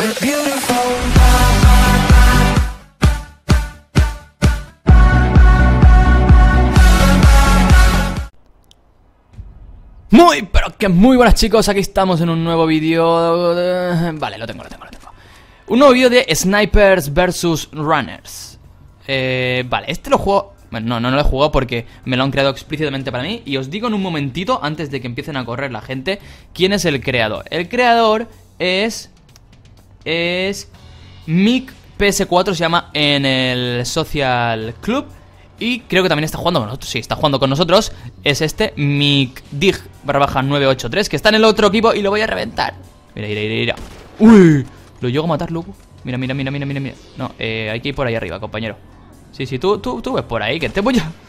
we're beautiful. Pero que muy buenas, chicos, aquí estamos en un nuevo vídeo. Vale, lo tengo. Un nuevo vídeo de Snipers vs Runners. Vale, este lo juego. Bueno, no lo he jugado porque me lo han creado explícitamente para mí. Y os digo en un momentito, antes de que empiecen a correr la gente, quién es el creador. El creador es Mick PS4, se llama en el Social Club. Y creo que también está jugando con nosotros. Sí, está jugando con nosotros. Es este MickDig_983, que está en el otro equipo y lo voy a reventar. Mira. Uy, lo llego a matar, loco. Mira. No, hay que ir por ahí arriba, compañero. Sí, tú ves por ahí, que te voy a...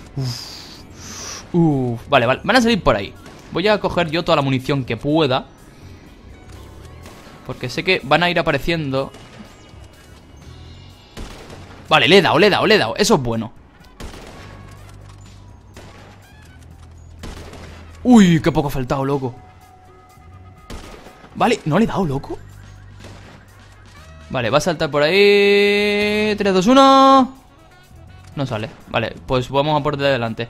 Vale, van a salir por ahí. Voy a coger yo toda la munición que pueda, porque sé que van a ir apareciendo. Vale, le he dado. Eso es bueno. Uy, qué poco ha faltado, loco. Vale, no le he dado, loco. Vale, va a saltar por ahí. 3, 2, 1. No sale, vale, pues vamos a por delante.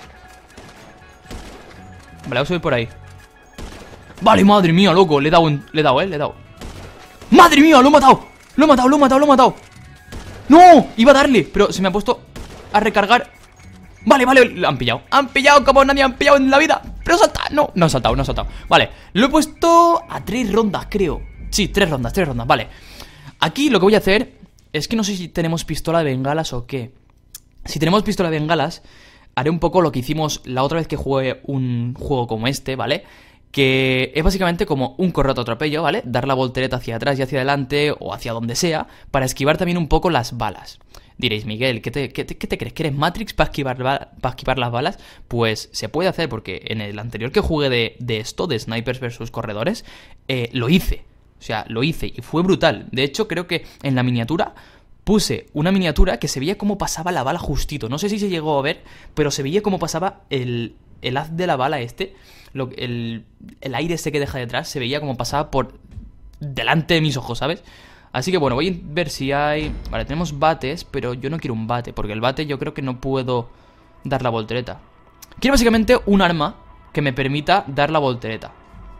Vale, vamos a subir por ahí. Vale, madre mía, loco, le he dado. ¡Madre mía, lo he matado! Lo he matado. ¡No! Iba a darle, pero se me ha puesto a recargar. Vale, lo han pillado como nadie han pillado en la vida. Pero salta, no ha saltado. Vale, lo he puesto a 3 rondas, creo. Sí, 3 rondas, vale. Aquí lo que voy a hacer es que no sé si tenemos pistola de bengalas o qué. Si tenemos pistola de bengalas, haré un poco lo que hicimos la otra vez que jugué un juego como este, ¿vale? Que es básicamente como un correcto atropello, ¿vale? Dar la voltereta hacia atrás y hacia adelante o hacia donde sea, para esquivar también un poco las balas. Diréis, Miguel, ¿qué te crees? ¿Que eres Matrix para esquivar las balas? Pues se puede hacer, porque en el anterior que jugué de esto, de Snipers vs Corredores, lo hice. O sea, lo hice y fue brutal. De hecho, creo que en la miniatura puse una miniatura que se veía cómo pasaba la bala justito. No sé si se llegó a ver, pero se veía cómo pasaba el haz de la bala este. El aire este que deja detrás, se veía cómo pasaba por delante de mis ojos, ¿sabes? Así que bueno, voy a ver si hay... Vale, tenemos bates, pero yo no quiero un bate, porque el bate yo creo que no puedo dar la voltereta. Quiero básicamente un arma que me permita dar la voltereta.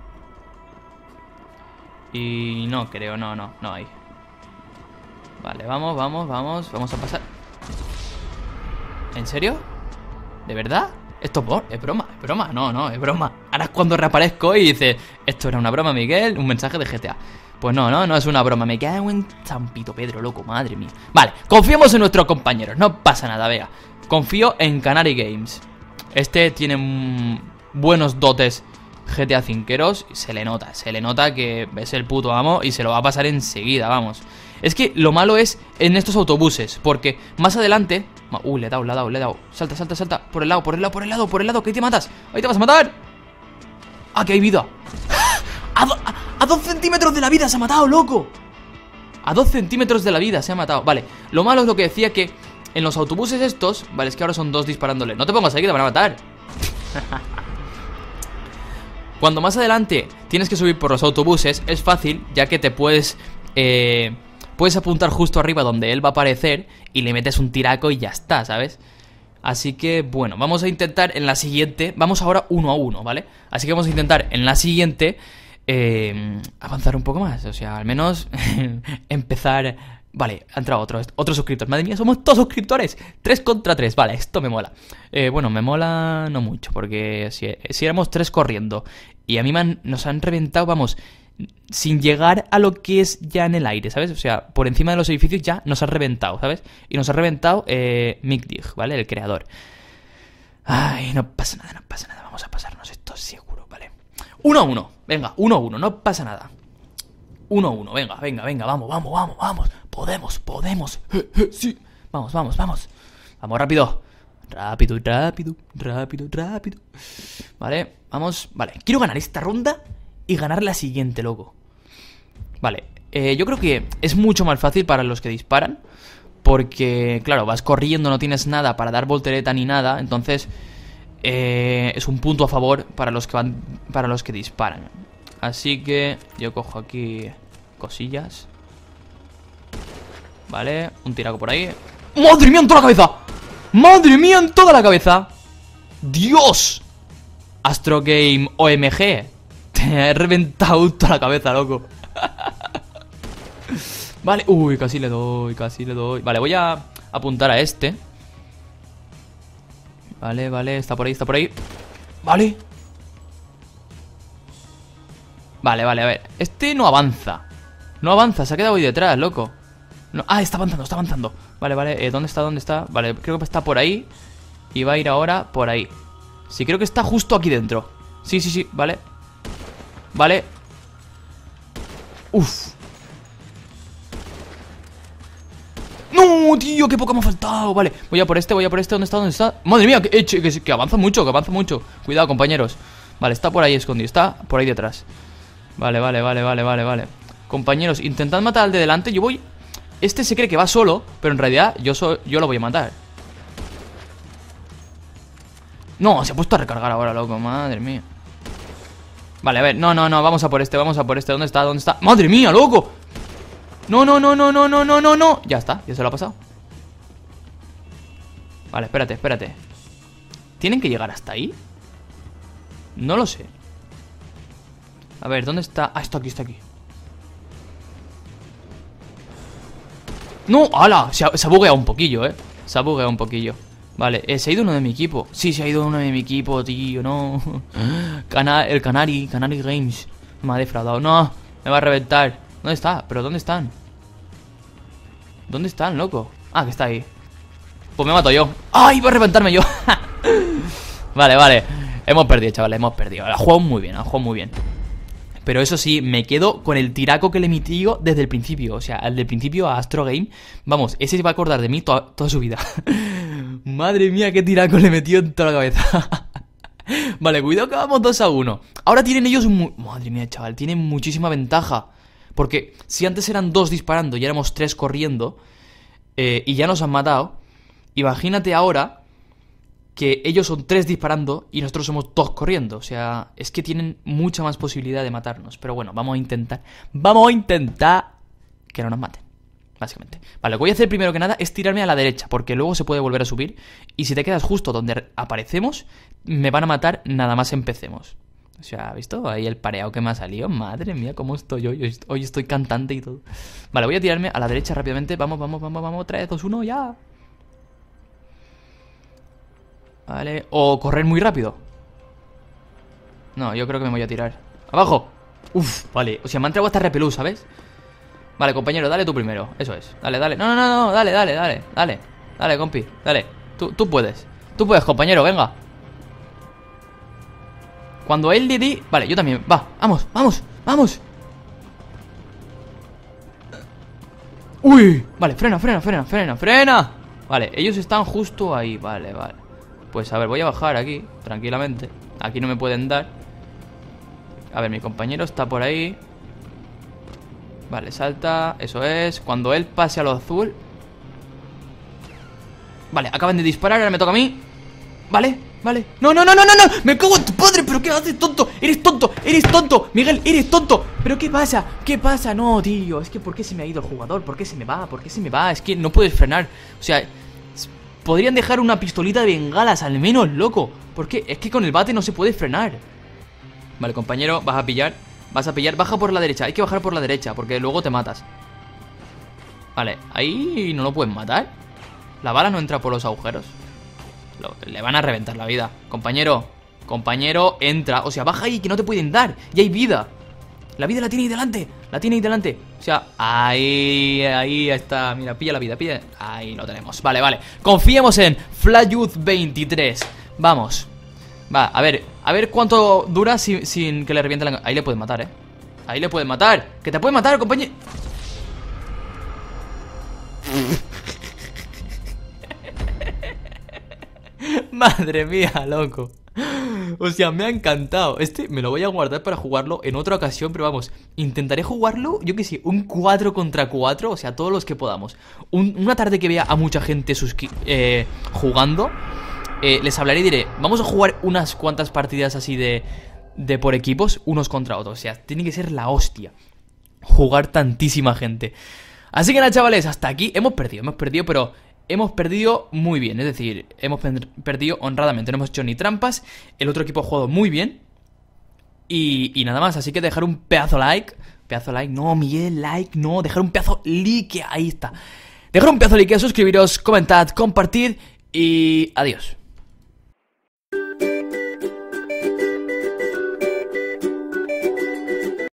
Y no creo, no hay. Vale, vamos a pasar. ¿En serio? ¿De verdad? ¿Esto es broma? No, es broma. Ahora es cuando reaparezco y dice: esto era una broma, Miguel, un mensaje de GTA. Pues no es una broma. Me cago en Zampito Pedro, loco, madre mía. Vale, confiemos en nuestros compañeros, no pasa nada, vea. Confío en Canary Games. Este tiene buenos dotes GTA Cinqueros. Se le nota que es el puto amo y se lo va a pasar enseguida, vamos. Es que lo malo es en estos autobuses, porque más adelante... le he dado. Salta. Por el lado, que ahí te matas. Ahí te vas a matar. Ah, que hay vida. A 2 centímetros de la vida se ha matado, loco. A 2 centímetros de la vida se ha matado. Vale, lo malo es lo que decía, que en los autobuses estos... Vale, es que ahora son 2 disparándole. No te pongas ahí que te van a matar. Cuando más adelante tienes que subir por los autobuses, es fácil, ya que te puedes apuntar justo arriba donde él va a aparecer y le metes un tiraco y ya está, ¿sabes? Así que, bueno, vamos a intentar en la siguiente. Vamos ahora 1 a 1, ¿vale? Así que vamos a intentar en la siguiente avanzar un poco más. O sea, al menos empezar... Vale, ha entrado otro suscriptor. Madre mía, somos todos suscriptores. 3 contra 3, vale, esto me mola. Bueno, me mola no mucho, porque si éramos 3 corriendo y a mí nos han reventado, vamos, sin llegar a lo que es ya en el aire, ¿sabes? O sea, por encima de los edificios ya nos han reventado, ¿sabes? Y nos ha reventado MickDig, ¿vale? El creador. Ay, no pasa nada, vamos a pasarnos esto seguro, ¿vale? 1 a 1, venga, 1 a 1, no pasa nada. 1 a 1, venga, vamos. Podemos. Sí, vamos. Vamos, rápido. Vale, vamos, vale. Quiero ganar esta ronda y ganar la siguiente, loco. Vale, yo creo que es mucho más fácil para los que disparan, porque, claro, vas corriendo, no tienes nada para dar voltereta ni nada. Entonces, es un punto a favor para los que disparan. Así que yo cojo aquí cosillas. Vale, un tiraco por ahí. ¡Madre mía, en toda la cabeza! ¡Madre mía, en toda la cabeza! ¡Dios! Astro Game OMG. Te he reventado toda la cabeza, loco. Vale, uy, casi le doy, casi le doy. Vale, voy a apuntar a este. Vale, vale, está por ahí, está por ahí. Vale. Vale, vale, a ver. Este no avanza. No avanza, se ha quedado ahí detrás, loco. No. Ah, está avanzando, está avanzando. Vale, vale, ¿dónde está? ¿Dónde está? Vale, creo que está por ahí. Y va a ir ahora por ahí. Sí, creo que está justo aquí dentro. Sí, sí, sí, vale. Vale. Uf. ¡No, tío! ¡Qué poco me ha faltado! Vale, voy a por este, voy a por este. ¿Dónde está? ¿Dónde está? ¡Madre mía! Que avanza mucho, que avanza mucho. Cuidado, compañeros. Vale, está por ahí escondido. Está por ahí detrás. Vale, vale, vale, vale, vale, vale. Compañeros, intentad matar al de delante. Yo voy... Este se cree que va solo, pero en realidad yo lo voy a matar. No, se ha puesto a recargar ahora, loco. Madre mía. Vale, a ver, no, no, no, vamos a por este, vamos a por este. ¿Dónde está? ¿Dónde está? ¡Madre mía, loco! No, no, no, no, no, no, no, no, no. Ya está, ya se lo ha pasado. Vale, espérate, espérate. ¿Tienen que llegar hasta ahí? No lo sé. A ver, ¿dónde está? Ah, está aquí, está aquí. ¡No! ¡Hala! Se ha bugueado un poquillo, se ha bugueado un poquillo. Vale, se ha ido uno de mi equipo. Sí, se ha ido uno de mi equipo, tío, no. El Canary Games. Me ha defraudado. No, me va a reventar. ¿Dónde está? ¿Pero dónde están? ¿Dónde están, loco? Ah, que está ahí. Pues me mato yo. ¡Ay, va a reventarme yo! Vale, vale. Hemos perdido, chavales, hemos perdido. Ha jugado muy bien, ha jugado muy bien. Pero eso sí, me quedo con el tiraco que le emití yo desde el principio. O sea, al del principio a Astro Game. Vamos, ese se va a acordar de mí toda su vida. Madre mía, qué tiraco le metió en toda la cabeza. Vale, cuidado que vamos 2-1. Ahora tienen ellos Madre mía, chaval, tienen muchísima ventaja. Porque si antes eran 2 disparando y éramos 3 corriendo, y ya nos han matado, imagínate ahora que ellos son 3 disparando y nosotros somos 2 corriendo. O sea, es que tienen mucha más posibilidad de matarnos. Pero bueno, vamos a intentar que no nos maten, básicamente. Vale, lo que voy a hacer primero que nada es tirarme a la derecha, porque luego se puede volver a subir. Y si te quedas justo donde aparecemos, me van a matar nada más empecemos. O sea, ¿has visto? Ahí el pareado que me ha salido. Madre mía, cómo estoy hoy. Hoy estoy cantante y todo. Vale, voy a tirarme a la derecha rápidamente. Vamos, vamos, vamos, vamos. 3, 2, 1, ya. Vale, o correr muy rápido. No, yo creo que me voy a tirar. ¡Abajo! Uf, vale, o sea, me han traído hasta repelús, ¿sabes? Vale, compañero, dale tú primero. Eso es, dale, dale. No, no, no, no, dale, dale, dale. Dale, dale, compi, dale. Tú puedes. Tú puedes, compañero, venga. Cuando él le di... Vale, yo también, va, vamos, vamos, vamos. Uy, vale, frena, frena, frena, frena, frena. Vale, ellos están justo ahí, vale, vale. Pues a ver, voy a bajar aquí, tranquilamente. Aquí no me pueden dar. A ver, mi compañero está por ahí. Vale, salta, eso es. Cuando él pase a lo azul. Vale, acaban de disparar, ahora me toca a mí. Vale, vale. No, no, no, no, no, no. Me cago en tu padre, pero ¿qué haces, tonto? Eres tonto, eres tonto. Miguel, eres tonto. ¿Pero qué pasa? ¿Qué pasa? No, tío, es que ¿por qué se me ha ido el jugador? ¿Por qué se me va? ¿Por qué se me va? Es que no puedes frenar. O sea... Podrían dejar una pistolita de bengalas al menos, loco. Porque es que con el bate no se puede frenar. Vale, compañero, vas a pillar. Vas a pillar, baja por la derecha. Hay que bajar por la derecha, porque luego te matas. Vale, ahí no lo pueden matar. La bala no entra por los agujeros. Le van a reventar la vida. Compañero, compañero, entra. O sea, baja ahí, que no te pueden dar. Y hay vida. La vida la tiene ahí delante. La tiene ahí delante. O sea, ahí está. Mira, pilla la vida, pilla. Ahí lo tenemos. Vale, vale. Confiemos en Flayouth23. Vamos. Va, a ver cuánto dura sin que le reviente la... Ahí le pueden matar, Ahí le pueden matar. Que te pueden matar, compañero. Madre mía, loco. O sea, me ha encantado. Este me lo voy a guardar para jugarlo en otra ocasión. Pero vamos, intentaré jugarlo, yo que sé, un 4 contra 4. O sea, todos los que podamos. Una tarde que vea a mucha gente jugando, les hablaré y diré, vamos a jugar unas cuantas partidas así de por equipos, unos contra otros. O sea, tiene que ser la hostia jugar tantísima gente. Así que nada, chavales, hasta aquí hemos perdido, pero hemos perdido muy bien. Es decir, hemos perdido honradamente, no hemos hecho ni trampas. El otro equipo ha jugado muy bien. Y nada más, así que dejar un pedazo like. Pedazo like, no, Miguel, like, no. Dejar un pedazo like, ahí está. Dejar un pedazo like, suscribiros, comentad, compartid y adiós.